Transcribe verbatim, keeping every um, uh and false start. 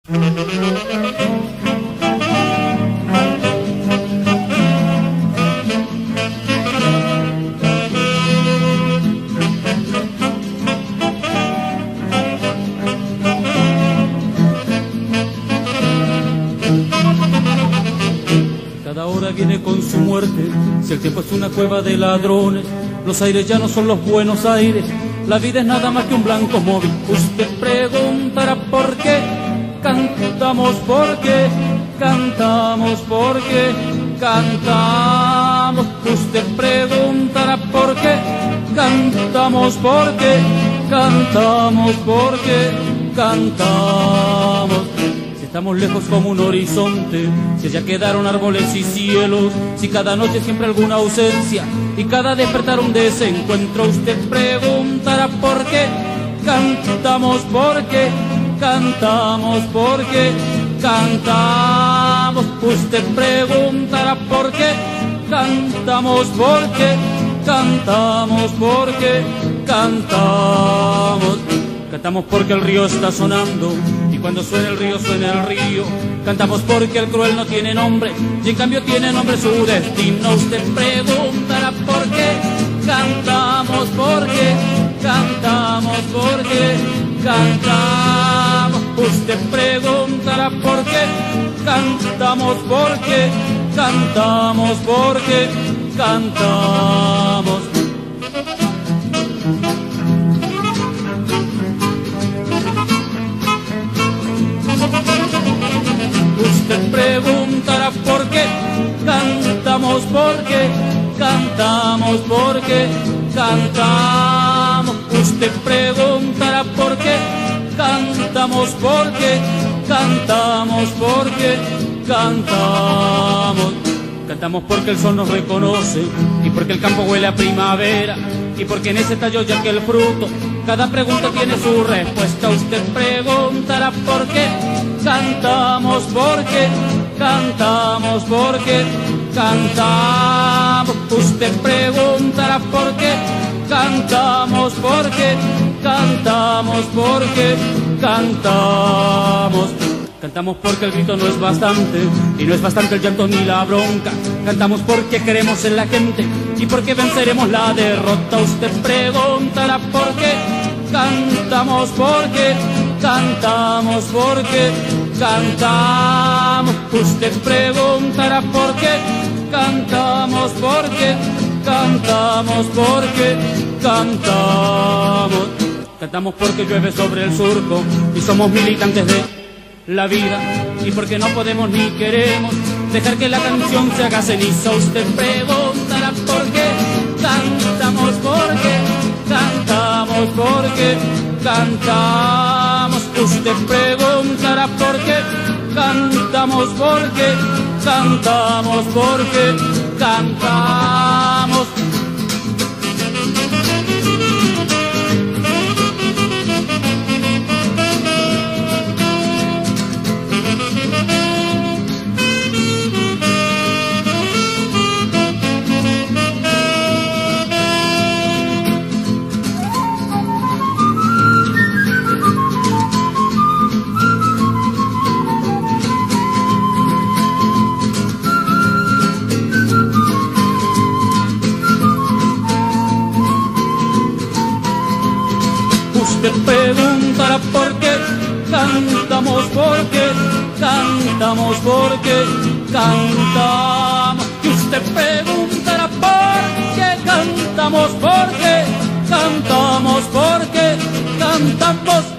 Cada hora viene con su muerte, si el tiempo es una cueva de ladrones, los aires ya no son los buenos aires, la vida es nada más que un blanco móvil. Usted preguntará por qué cantamos, por qué cantamos, por qué cantamos. Usted preguntará por qué cantamos, por qué cantamos, por qué cantamos. Estamos lejos como un horizonte, si allá quedaron árboles y cielos, si cada noche siempre alguna ausencia y cada despertar un desencuentro. Usted preguntará por qué cantamos, por qué cantamos, por qué cantamos. Usted preguntará por qué cantamos, por qué cantamos, por qué cantamos. Cantamos porque el río está sonando y cuando suena el río suena el río. Cantamos porque el cruel no tiene nombre y en cambio tiene nombre su destino. Usted preguntará por qué cantamos, por qué cantamos, por qué cantamos. Usted preguntará por qué cantamos, por qué cantamos, por qué cantamos. Usted preguntará por qué cantamos, por qué cantamos, por qué cantamos. Usted preguntará por qué cantamos, por qué cantamos, por qué cantamos. Cantamos porque el sol nos reconoce y porque el campo huele a primavera y porque en ese tallo ya que el fruto cada pregunta tiene su respuesta. Usted preguntará por qué cantamos, por qué cantamos, por qué cantamos. Usted preguntará por qué cantamos, por qué cantamos, por qué cantamos. Cantamos porque el grito no es bastante y no es bastante el llanto ni la bronca. Cantamos porque queremos en la gente y porque venceremos la derrota. Usted preguntará por qué cantamos, por qué cantamos, por qué cantamos. Usted preguntará por qué cantamos, por qué cantamos, por qué cantamos. Cantamos porque llueve sobre el surco y somos militantes de la vida y porque no podemos ni queremos dejar que la canción se haga ceniza. Usted preguntará por qué cantamos, por qué cantamos, por qué cantamos. Usted preguntará por qué cantamos, por qué cantamos, por qué cantamos. Usted preguntará por qué cantamos, por qué cantamos, por qué cantamos. Y usted preguntará por qué cantamos, por qué cantamos, por qué cantamos.